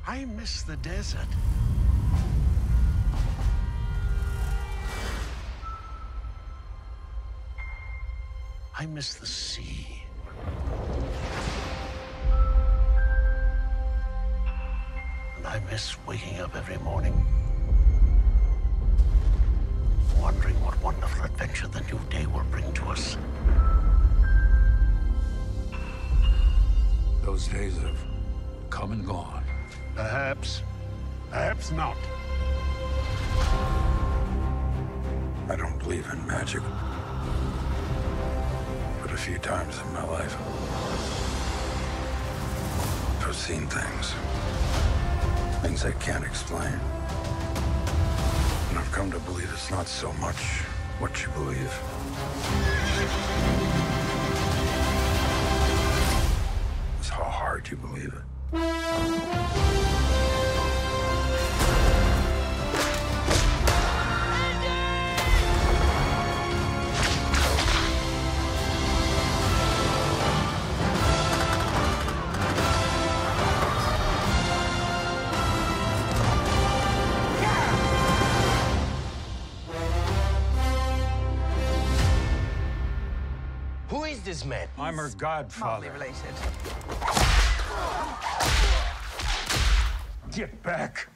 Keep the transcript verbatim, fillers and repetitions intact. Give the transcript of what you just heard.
I miss the desert. I miss the sea. And I miss waking up every morning, wondering what wonderful adventure the new day will bring to us. Those days have come and gone. Perhaps. Perhaps not. I don't believe in magic. But a few times in my life, I've seen things. Things I can't explain. And I've come to believe it's not so much what you believe. It's how hard you believe it. Who is this man? I'm her godfather. Related. Get back!